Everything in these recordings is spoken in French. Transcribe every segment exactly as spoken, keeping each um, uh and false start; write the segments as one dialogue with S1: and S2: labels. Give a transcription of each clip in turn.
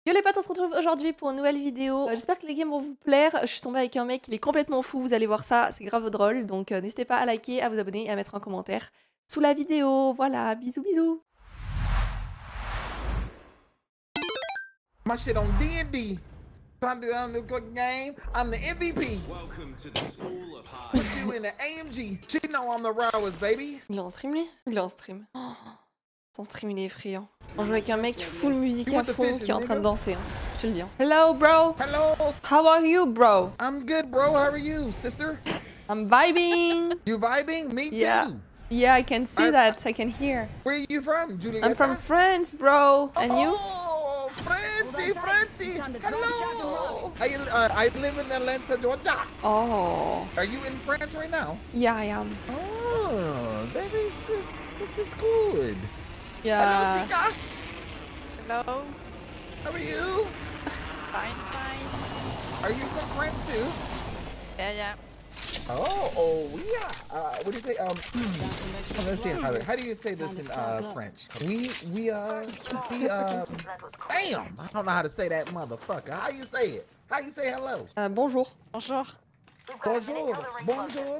S1: Yo les potes, on se retrouve aujourd'hui pour une nouvelle vidéo. Euh, J'espère que les games vont vous plaire. Je suis tombée avec un mec, il est complètement fou, vous allez voir ça, c'est grave drôle. Donc euh, n'hésitez pas à liker, à vous abonner et à mettre un commentaire sous la vidéo. Voilà, bisous bisous.
S2: My shit on D and D. Trying to do um, the good game. I'm the M V P.
S3: Welcome to the school of hard.
S2: Put you in the A M G. She know I'm the rawest, baby.
S1: Il est en stream lui? Il est en stream. Oh, son stream il est effrayant. On joue avec un mec full musique à fond qui est en train de danser. Hein. Je te le dis. Hein. Hello bro.
S2: Hello.
S1: How are you bro?
S2: I'm good, bro. How are you, sister?
S1: I'm vibing.
S2: You vibing? Me
S1: Yeah.
S2: too.
S1: Yeah, I can see
S2: I-
S1: that. I can hear.
S2: Where are you from, Juliet?
S1: I'm from France, bro. And you?
S2: Oh, Francie, Francie. Hello. I, uh, I live in Atlanta, Georgia.
S1: Oh.
S2: Are you in France right now?
S1: Yeah, I am.
S2: Oh, baby, this is, this is good.
S1: Yeah.
S2: Hello, Chica.
S4: Hello.
S2: How are you?
S4: Fine, fine.
S2: Are you from France too?
S4: Yeah, yeah.
S2: Oh, oh, yeah. Uh, what do you say? Um, let's see how, how do you say this in uh, French? We, we, uh, we, um, damn, I don't know how to say that motherfucker. How you say it? How you say hello?
S1: Euh, bonjour.
S4: Bonjour.
S2: Bonjour, bonjour.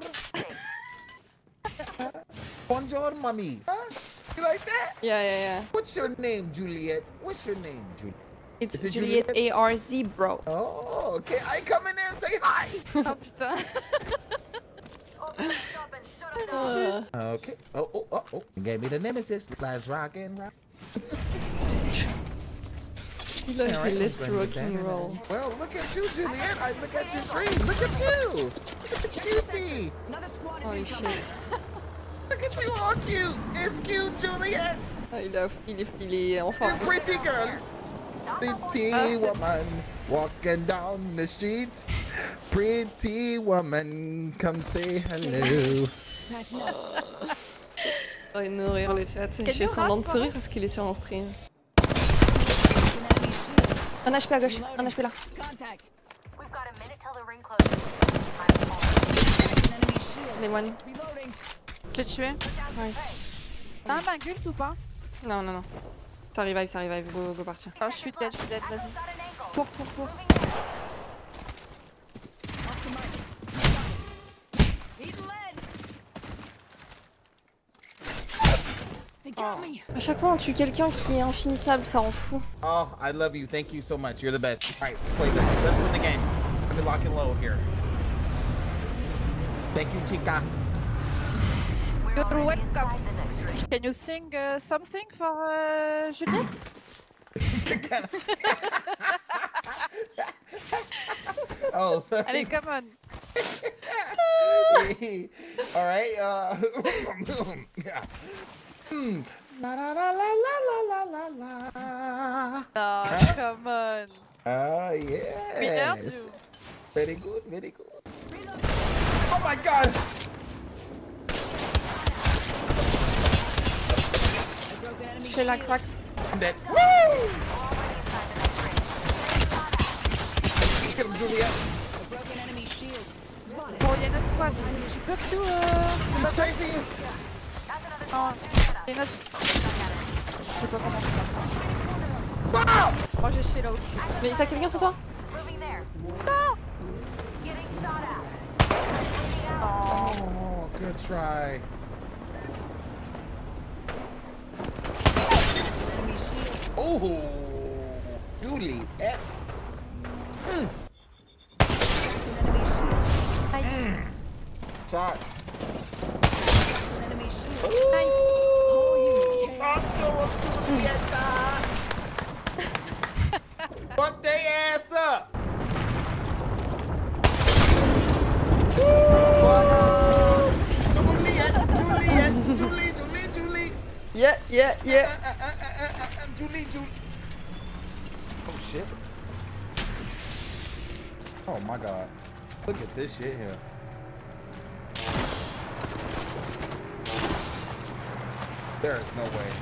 S2: Bonjour, mommy. Huh? You like that?
S1: Yeah, yeah, yeah.
S2: What's your name, Juliet? What's your name, Juliet?
S1: It's
S2: Is it
S1: Juliet
S2: Juliet?
S1: A R Z, bro.
S2: Oh, okay. I come in there and say hi.
S4: Oh putain.
S1: Euh,
S2: Okay. Oh, oh, oh, oh. You gave me the nemesis. Let's rock and roll.
S1: il a
S2: All right,
S1: dit let's
S2: I'm going
S1: rock
S2: with
S1: and
S2: that.
S1: roll.
S2: Well, look at you, Juliet. I look at your dreams. Look at you. Look at you, cutie.
S1: Holy shit.
S2: Look at you, all cute. It's cute, Juliet.
S1: Ah, il, a, il, est, il est en
S2: You
S1: forme.
S2: pretty girl. Pretty woman walking down the street. Pretty woman, come say hello.
S1: Oh, il nous rire le chat. Je fais semblant de sourire parce qu'il est sur un stream. Un H P à gauche, un H P là. Les one.
S4: Je l'ai tué.
S1: Nice.
S4: T'as un bagult ou pas?
S1: Non, non, non. Ça revive, ça revive. Go, go partir.
S4: Oh, je suis dead, je suis dead, vas-y. Cours, cours, cours.
S1: À chaque fois, on tue quelqu'un qui est infinissable, ça rend fou.
S2: Oh, I love you. Thank you so much. You're the best. All right, let's play this. Let's win the game. I've been locking low here. Thank you, Chica.
S4: You're welcome. Can you sing uh, something for uh, Juliette?
S2: Oh, sorry.
S4: Allez, come on.
S2: All right. Uh, yeah. Hmm. La la la la la la la la.
S4: No, come on.
S2: Oh
S4: We heard
S2: yes.
S4: you.
S2: Very good. Very good. Oh my God.
S1: Je fais la cracked.
S2: I'm dead. Woo! Get him, Juliet.
S4: Bon, il y a notre squad. Tu peux tout. Euh...
S2: I'm chasing you.
S4: Non, il y a notre. Je sais pas comment faire.
S2: Wow!
S4: Moi, j'ai chez là-haut.
S1: Mais t'as quelqu'un sur toi?
S2: Oh, good try. Oh, Juliet. Mm. Mm. Shots. Ooh, talk to him, Julieta. Fuck they ass up. Juliet, Juliet, Julie, Julie, Julie.
S1: Yeah, yeah, yeah.
S2: Uh, uh, uh, uh, uh, uh, Julie, Julie. Oh shit. Oh my God. Look at this shit here. There is no way.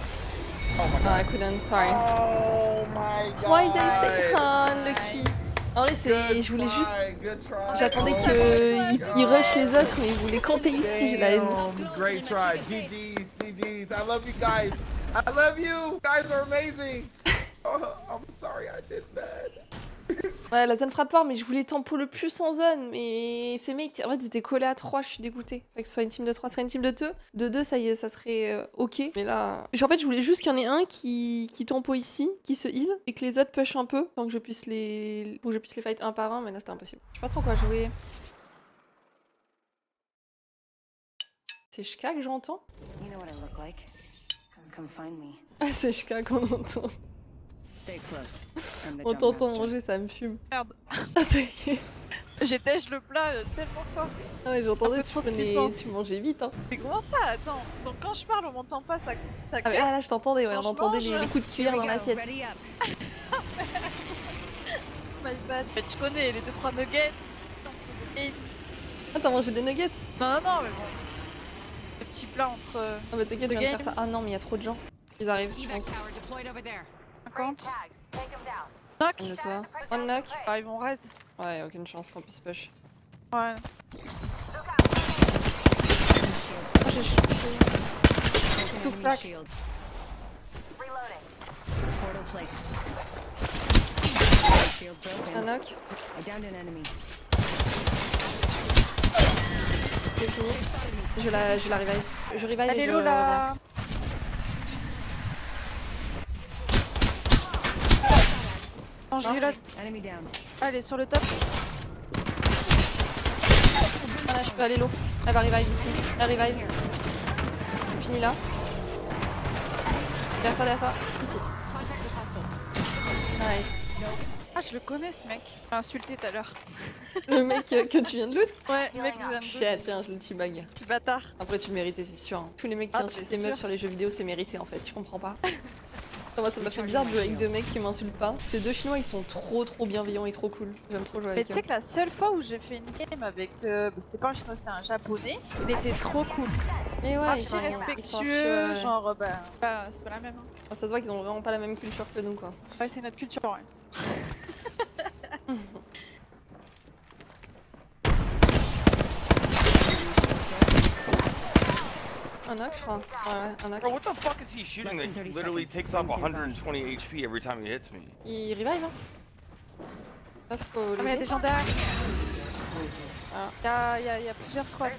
S2: Oh my
S1: No, I
S2: God.
S1: couldn't, sorry.
S2: Oh my God.
S1: Why is I stay on, Lucky? En vrai, c'est.
S2: Good
S1: Je voulais juste.
S2: try, good try.
S1: J'attendais
S2: Oh
S1: qu'ils
S2: my
S1: ils
S2: God.
S1: rushent les autres, mais ils voulaient camper ici, j'ai la haine.
S2: Damn, great try. G G's, G G's. I love you guys. I love you. You guys are amazing. Oh, I'm sorry I did that.
S1: Ouais, la zone frappe fort, mais je voulais tempo le plus en zone. Mais ces mecs, en fait, ils étaient collés à trois, je suis dégoûtée. Fait que ce soit une team de trois, ce serait une team de deux. De deux, ça y est, ça serait euh, ok. Mais là. En fait, je voulais juste qu'il y en ait un qui, qui tempo ici, qui se heal, et que les autres push un peu, tant que je puisse les. Pour que je puisse les fight un par un, mais là, c'était impossible. Je sais pas trop quoi jouer. C'est Shka que j'entends?
S5: You know what I look like. Come find me.
S1: Ah, c'est Shka qu'on entend.
S5: Stay close. I'm the
S1: On
S5: jump
S1: t'entend
S5: master.
S1: manger, ça me fume.
S4: Merde.
S1: Ah, t'inquiète.
S4: J'ai tèche le plat euh, tellement fort.
S1: Ah ouais, j'entendais,
S4: Un peu
S1: tu
S4: trop de
S1: prenais,
S4: puissance.
S1: tu mangeais vite, hein.
S4: C'est comment ça? Attends. Donc quand je parle, on m'entend pas, ça, ça
S1: Ah, mais là, là, je t'entendais, ouais, on
S4: Quand je
S1: entendait les,
S4: mange.
S1: les coups de cuillère dans l'assiette.
S5: Ready up.
S4: My bad. Mais tu connais les deux trois nuggets. Et...
S1: Ah, t'as mangé des nuggets?
S4: Non, non, non, mais bon. Le petit plat entre euh,
S1: Ah, bah t'inquiète, je viens de faire ça. Ah non, mais il y a trop de gens. Ils arrivent, je pense.
S5: Tower deployed over there.
S4: cinquante. Knock.
S1: Un de toi. One knock.
S4: Ah, ils vont raid.
S1: Ouais, aucune chance qu'on puisse push.
S4: Ouais. Ah, j'ai chaud.
S5: Broken
S1: Tout
S5: enemy
S1: crack.
S5: shield. Portal placed. Shield broken.
S1: Un knock.
S5: I downed an enemy.
S1: C'est fini. Je la, je la revive. Je revive
S4: Elle
S1: et
S4: est
S1: je
S4: low là.
S1: reviens.
S4: Non, je l'ai là.
S5: Enemy down.
S4: Ah, elle est sur le top.
S1: Ah là, je peux aller low. Elle va revive ici. Elle revive. Fini là. Derrière toi, derrière toi. Ici. Nice.
S4: Ah, je le connais ce mec. Il m'a insulté tout à l'heure.
S1: Le mec euh, que tu viens de loot?
S4: Ouais, le mec nous a
S1: Shit, tiens, je le tue bag.
S4: petit bâtard.
S1: Après, tu le méritais, c'est sûr. Tous les mecs qui
S4: Ah,
S1: insultent
S4: c'est
S1: les meufs
S4: sûr.
S1: sur les jeux vidéo, c'est mérité en fait. Tu comprends pas? Moi, ça m'a fait bizarre de jouer avec deux mecs qui m'insultent pas. Ces deux chinois, ils sont trop trop bienveillants et trop cool. J'aime trop jouer
S4: Mais
S1: avec
S4: tu
S1: eux.
S4: sais que la seule fois où j'ai fait une game avec. Euh, bah, c'était pas un chinois, c'était un japonais. Il était trop cool.
S1: Mais ouais, ils
S4: Archi
S1: sont, ils sont
S4: respectueux.
S1: archi, ouais.
S4: Genre, euh, bah, bah, c'est pas la même. Hein.
S1: Ça se voit qu'ils ont vraiment pas la même culture que nous, quoi.
S4: Ouais, c'est notre culture, ouais.
S1: Un knock, je crois. Ouais, ouais, un knock.
S3: Bro, what the fuck is he shooting?
S5: Less than
S3: Like,
S5: thirty
S3: literally
S5: seconds.
S3: takes off
S5: Rings
S3: one hundred
S5: inbound.
S3: twenty H P every time he hits me.
S1: Il revive, hein. Là, faut
S4: Ah, mais il y a
S1: l'aider.
S4: des gens derrière.
S1: Ah.
S4: Il y a, y a- y a plusieurs squads.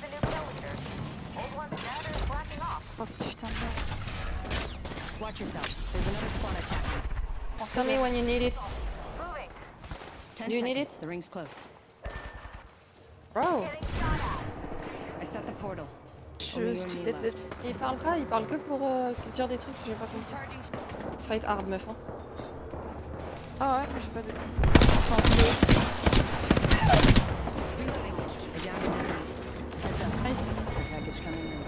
S4: Oh putain de merde.
S5: Watch yourself. There's another squad attacking.
S1: Tell me when you need it.
S5: Ten
S1: Do you need
S5: seconds.
S1: it?
S5: The ring's close.
S1: Bro.
S5: I set the portal.
S4: Je
S5: Only you
S4: suis
S5: and me
S4: dead
S5: left.
S4: dead.
S1: Il parle pas, il parle que pour euh, dire des trucs que j'ai pas compris. C'est fight hard, meuf, hein.
S4: Ah ouais, mais j'ai pas de.
S5: Reloading. I downed an enemy. Heads up.
S4: Nice.
S5: Care package coming in.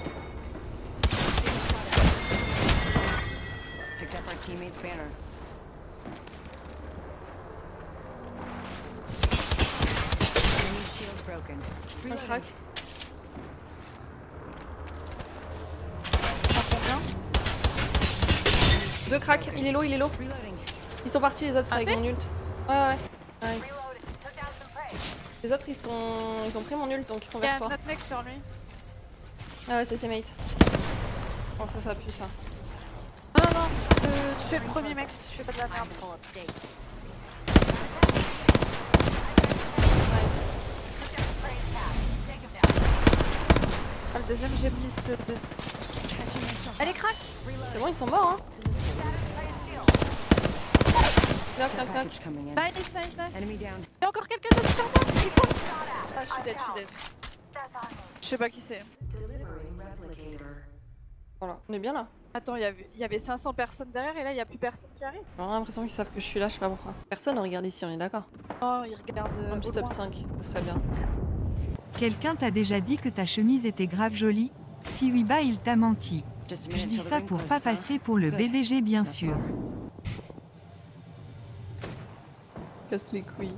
S5: Picked up our teammate's banner. Enemy shield broken.
S1: Un crack. Deux cracks, il est low, il est low.
S5: Reloading.
S1: Ils sont partis les autres avec
S4: fait
S1: mon ult. Ouais, ouais. Nice. Les autres, ils sont, ils ont pris mon ult, donc ils sont
S4: Il y a
S1: vers
S4: un
S1: toi.
S4: autre mec sur lui.
S1: Ah ouais, c'est ses mates. Bon, ça, ça pue, ça.
S4: Non, non, non. Euh, tu fais le premier mec si tu fais pas de la merde.
S1: Nice.
S4: Ah, le deuxième, j'ai mis le deuxième. Elle est crack.
S1: C'est bon, ils sont morts, hein. Knock, knock, knock.
S5: Package coming in.
S4: Nice, nice, nice.
S5: Enemy down.
S4: Il y a encore quelqu'un d'autre sur moi. Il est con. Ah, je suis dead, je suis dead. Je sais pas qui c'est.
S1: Voilà, on est bien là.
S4: Attends, il y avait- il y avait cinq cents personnes derrière et là, il y a plus personne qui arrive.
S1: J'ai l'impression qu'ils savent que je suis là, je sais pas pourquoi. Personne ne regarde ici, on est d'accord.
S4: Oh, ils regardent. euh,
S1: Un petit
S4: au
S1: top
S4: loin.
S1: cinq, ce serait bien.
S6: Quelqu'un t'a déjà dit que ta chemise était grave jolie? Si oui, bah il t'a menti.
S5: Just a
S6: Je
S5: minute
S6: dis
S5: till the
S6: ça
S5: ring
S6: pour
S5: closes,
S6: pas
S5: huh?
S6: passer pour le
S5: Good.
S6: B D G bien
S5: It's not
S6: sûr.
S5: far.
S1: Casse les couilles.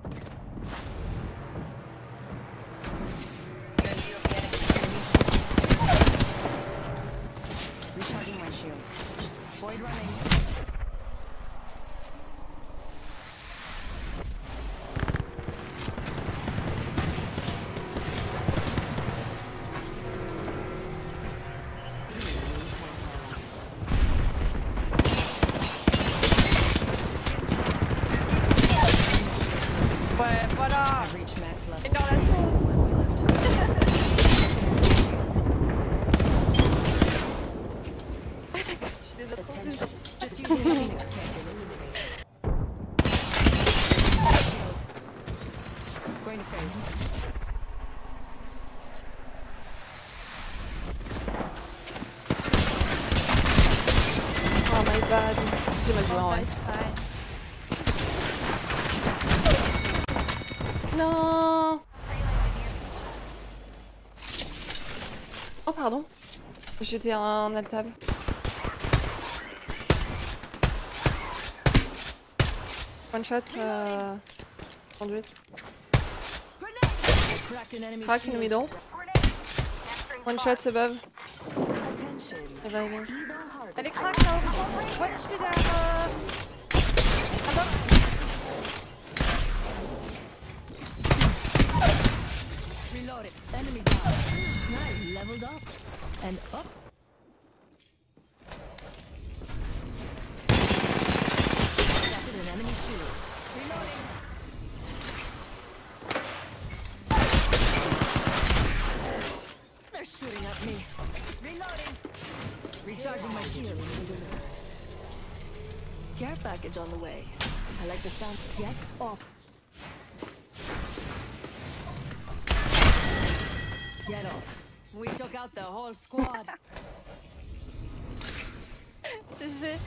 S5: Recharging my shields. Void running.
S1: bad. J'ai mal joué en vrai. Non. Oh pardon. J'étais en altable. One shot. Euh... Conduite. Crack in the middle. One shot above. Reviving.
S4: Elle est crack là au fond. Ouais, je suis derrière. Euh...
S5: Reloaded. Enemy down. Nice. Leveled up. And up. Captured an enemy shield. Reloading. They're shooting at me. Reloading. Recharging my shield. Care package on the way. I like the sound. Get up. Get off. We took out the whole squad.
S4: G G.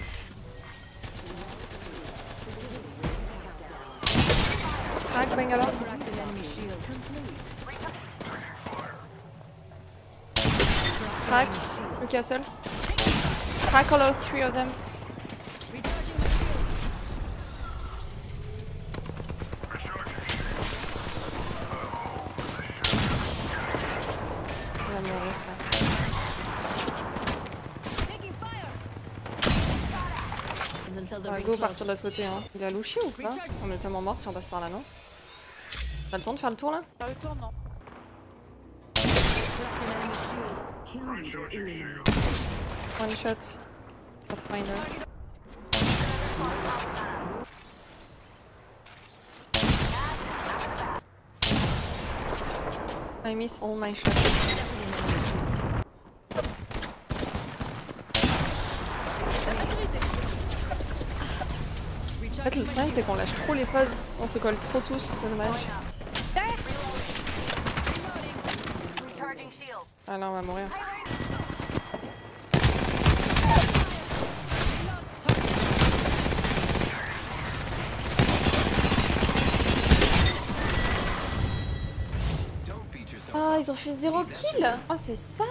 S1: Crack, Bangalore.
S5: Cracked an enemy shield.
S1: Crack. Newcastle. Crack all of three of them.
S5: Recharging my shields.
S1: Il va mourir, frère.
S5: Taking fire. Until the
S1: Ah,
S5: ring
S1: go,
S5: closes.
S1: partir de l'autre côté. Hein. Il a louché ou pas? On est tellement morts si on passe par là, non? T'as le temps de faire le tour là?
S4: Faire le tour, non.
S5: Cracked an enemy shield. Kill leader eliminated.
S1: One shot. Pathfinder. I miss all my shots. En fait, le problème c'est qu'on lâche trop les pauses. On se colle trop tous, c'est dommage. Ah là, on va mourir. Ah, ils ont fait zéro kill. Oh, c'est ça.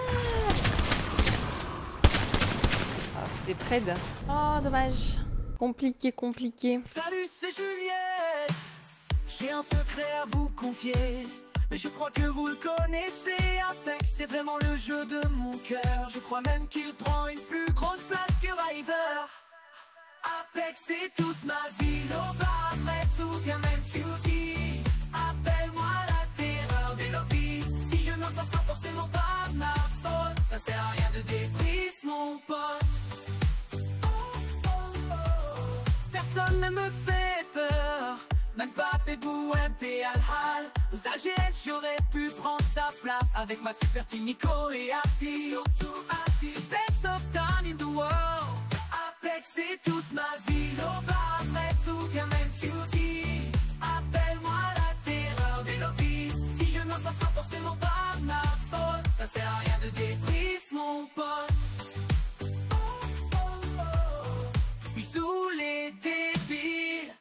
S1: Ah, c'est des preds. Oh, dommage. Compliqué, compliqué.
S7: Salut, c'est Juliette. J'ai un secret à vous confier, mais je crois que vous le connaissez. Apex, c'est vraiment le jeu de mon cœur. Je crois même qu'il prend une plus grosse place que River. Apex, c'est toute ma vie. Loba, Brest ou bien même Fusey. Appelle-moi la terreur des lobbies. Si je meurs, ça sera forcément pas ma faute. Ça sert à rien de débrief, mon pote. Personne ne me fait peur, même pas Pébou, M P, Al-Hal. Aux A G S, j'aurais pu prendre sa place avec ma super team Nico et Ati. Surtout Ati, best of time in the world. Apex, c'est toute ma vie. Loba, Brest ou bien même Fusey. Appelle-moi la terreur des lobbies. Si je meurs, ça sera forcément pas ma faute. Ça sert à rien de débrief, mon pote.